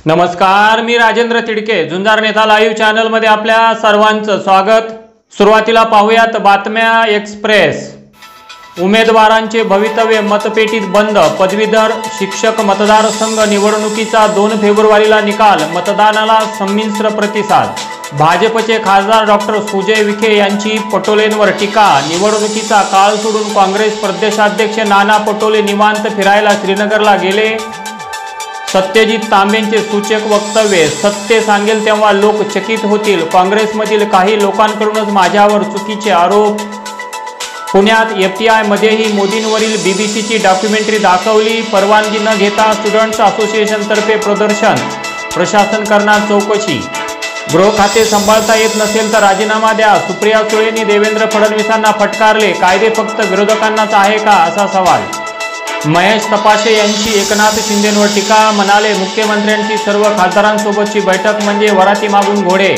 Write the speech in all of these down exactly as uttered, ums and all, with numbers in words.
नमस्कार, मी राजेंद्र तिडके, झुंजार Neta live channel मध्ये आपल्या सर्वांचं स्वागत। सुरुवातीला पाहूयात बातम्या एक्सप्रेस। उमेदवारांचे भवितव्य मतपेटीत बंद, पदवीधर शिक्षक मतदारसंघ निवडणुकीचा दोन फेब्रुवारीला निकाल, मतदानाला संमिश्र प्रतिसाद। भाजपचे खासदार डॉक्टर सुजय विखे यांची पटोलेंवर टीका, निवडणुकीचा काळ सोडून काँग्रेस प्रदेशाध्यक्ष नाना पटोले निवांत फिरायला श्रीनगरला गेले। सत्यजित तांबेंचे सूचक वक्तव्य, सत्य सांगेल तेव्हा लोक चकित होतील, काँग्रेसमधील काही लोकांकडूनच माझ्यावर चुकीचे आरोप। पुण्यात एफटीआय मध्येही मोदींवरील बीबीसीची डॉक्युमेंटरी दाखवली, परवानगी न घेता स्टुडंट्स असोसिएशनतर्फे प्रदर्शन, प्रशासन करणार चौकशी। गृह खाते सांभाळता येत नसेल तर राजीनामा द्या, सुप्रिया सुळेंनी देवेंद्र फडणवीसांना फटकारले, कायदे फक्त विरोधकांनाच आहे का असा सवाल। महेश तपासे यांची एकनाथ शिंदेंवर टीका, म्हणाले मुख्यमंत्र्यांची सर्व खासदारांसोबतची बैठक म्हणजे वराती मागून घोडे।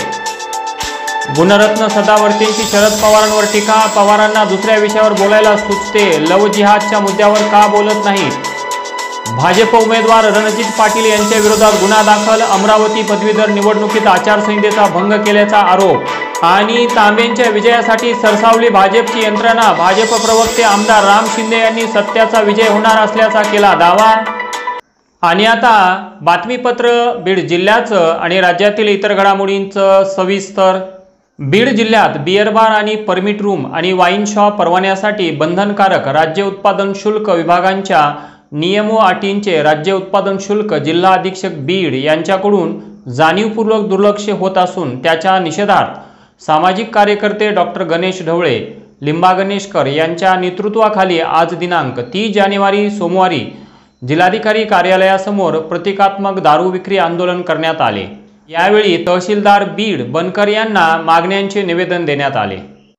गुणरत्न सदावर्तेंची शरद पवारांवर टीका, पवारांना दुसऱ्या विषयावर बोलायला सुचते, लव जिहादच्या मुद्द्यावर का बोलत नाहीत। भाजप उमेदवार रणजित पाटील यांच्या विरोधात गुन्हा दाखल, अमरावती पदवीधर निवडणुकीत आचारसंहितेचा भंग केल्याचा आरोप। आणि तांबेंच्या विजयासाठी सरसावली भाजपची यंत्रणा, भाजप प्रवक्ते आमदार राम शिंदे यांनी सत्याचा विजय होणार असल्याचा केला दावा। आणि आता बातमीपत्र बीड जिल्ह्याचं आणि राज्यातील इतर घडामोडींचं सविस्तर। बीड जिल्ह्यात बियर बार आणि परमिट रूम आणि वाईन शॉप परवान्यासाठी बंधनकारक राज्य उत्पादन शुल्क विभागांच्या नियमो अटींचे राज्य उत्पादन शुल्क जिल्हा अधीक्षक बीड यांच्याकडून जाणीवपूर्वक दुर्लक्ष होत असून त्याच्या निषेधार्थ सामाजिक कार्यकर्ते डॉक्टर गणेश ढवळे, लिंबा गणेशकर यांच्या नेतृत्वाखाली आज दिनांक तीस जानेवारी सोमवारी जिल्हाधिकारी कार्यालयासमोर प्रतिकात्मक दारू विक्री आंदोलन करण्यात आले। यावेळी तहसीलदार बीड बनकर यांना मागण्यांचे निवेदन देण्यात आले।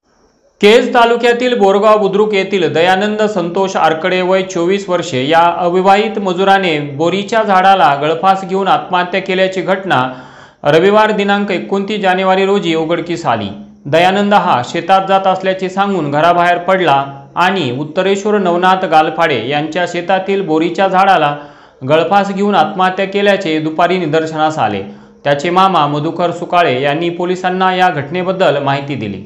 केज तालुक्यातील बोरगाव बुद्रुक येथील दयानंद संतोष आरकडे वय चोवीस वर्षे या अविवाहित मजुराने बोरीच्या झाडाला गळफास घेऊन आत्महत्या केल्याची घटना रविवार दिनांक एकोणतीस जानेवारी रोजी उघडकीस आली। दयानंद हा शेतात जात असल्याचे सांगून घराबाहेर पडला आणि उत्तरेश्वर नवनाथ गालफाडे यांच्या शेतातील बोरीच्या झाडाला गळफास घेऊन आत्महत्या केल्याचे दुपारी निदर्शनास आले। त्याचे मामा मधुकर सुकाळे यांनी पोलिसांना या घटनेबद्दल माहिती दिली।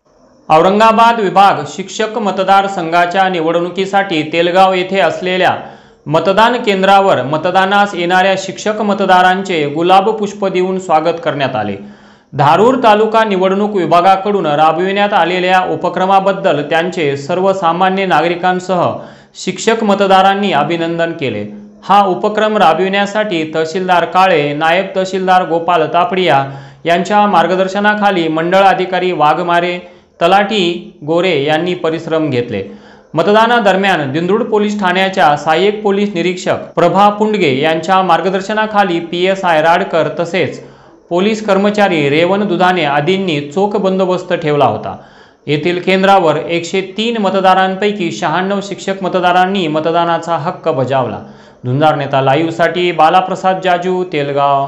औरंगाबाद विभाग शिक्षक मतदारसंघाच्या निवडणुकीसाठी तेलगाव येथे असलेल्या मतदान केंद्रावर मतदानास येणाऱ्या शिक्षक मतदारांचे गुलाब पुष्प देऊन स्वागत करण्यात आले। धारूर तालुका निवडणूक विभागाकडून राबविण्यात आलेल्या उपक्रमाबद्दल त्यांचे सर्वसामान्य नागरिकांसह शिक्षक मतदारांनी अभिनंदन केले। हा उपक्रम राबविण्यासाठी तहसीलदार काळे, नायब तहसीलदार गोपाल तापडिया यांच्या मार्गदर्शनाखाली मंडळ अधिकारी वाघमारे, तलाठी गोरे यांनी परिश्रम घेतले। मतदानादरम्यान दिंडोड पोलीस ठाण्याच्या सहाय्यक पोलीस निरीक्षक प्रभा पुंडगे यांच्या मार्गदर्शनाखाली पी एस आय राडकर तसेच पोलीस कर्मचारी रेवण दुधाने आदींनी चोख बंदोबस्त ठेवला होता। येथील केंद्रावर एकशे तीन मतदारांपैकी शहाण्णव शिक्षक मतदारांनी मतदानाचा हक्क बजावला। झुंजार नेता लाईव्ह साठी बालाप्रसाद जाजू, तेलगाव।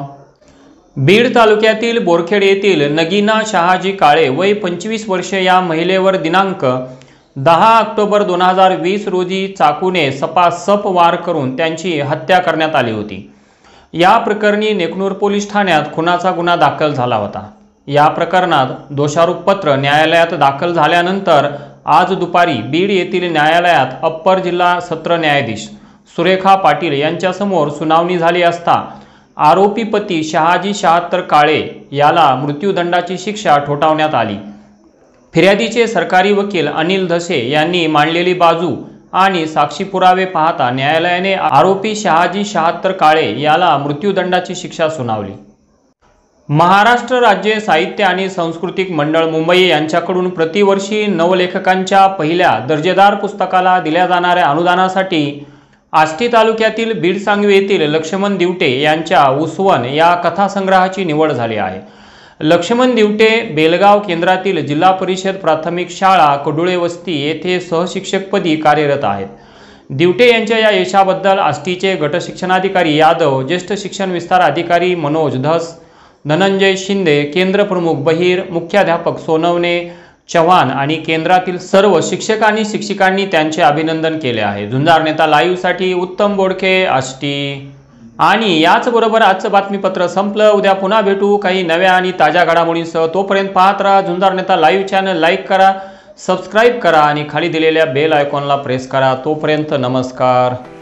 बीड तालुक्यातील बोरखेड येथील नगीना शहाजी काळे वय पंचवीस वर्षे या महिलेवर दिनांक दहा ऑक्टोबर दोन हजार वीस रोजी चाकूने सपासप वार करून त्यांची हत्या करण्यात आली होती। या प्रकरणी नेकनूर पोलीस ठाण्यात खुनाचा गुन्हा दाखल झाला होता। या प्रकरणात दोषारोपपत्र न्यायालयात दाखल झाल्यानंतर आज दुपारी बीड येथील न्यायालयात अप्पर जिल्हा सत्र न्यायाधीश सुरेखा पाटील यांच्यासमोर सुनावणी झाली असता आरोपी पती शहाजी शहात्तर काळे याला मृत्यूदंडाची शिक्षा ठोठावण्यात आली। फिर्यादीचे सरकारी वकील अनिल धसे यांनी मांडलेली बाजू आणि साक्षी पुरावे पाहता न्यायालयाने आरोपी शहाजी शहात्तर काळे याला मृत्यूदंडाची शिक्षा सुनावली। महाराष्ट्र राज्य साहित्य आणि सांस्कृतिक मंडळ मुंबई यांच्याकडून प्रतिवर्षी नवलेखकांच्या पहिल्या दर्जेदार पुस्तकाला दिल्या जाणाऱ्या अनुदानासाठी आष्टी तालुक्यातील बीडसांगवी येथील लक्ष्मण दिवटे यांच्या उसवन या कथासंग्रहाची निवड झाली आहे। लक्ष्मण दिवटे बेलगाव केंद्रातील जिल्हा परिषद प्राथमिक शाळा कडुळे वस्ती येथे सहशिक्षकपदी कार्यरत आहेत। दिवटे यांच्या या यशाबद्दल आष्टीचे गटशिक्षणाधिकारी यादव, ज्येष्ठ शिक्षण विस्तार अधिकारी मनोज धस, धनंजय शिंदे, केंद्र प्रमुख बहीर, मुख्याध्यापक सोनवणे चव्हाण आणि केंद्रातील सर्व शिक्षक आणि शिक्षिकांनी त्यांचे अभिनंदन केले आहे। झुंजार नेता लाईव्ह साठी उत्तम बोडके, आष्टी। आणि याचबरोबर आजचं बातमीपत्र संपलं। उद्या पुन्हा भेटू काही नव्या आणि ताज्या घडामोडींसह। तोपर्यंत पाहत राहा Zunjar Neta live channel. Like करा, सबस्क्राईब करा आणि खाली दिलेल्या बेल आयकॉनला प्रेस करा। तोपर्यंत नमस्कार।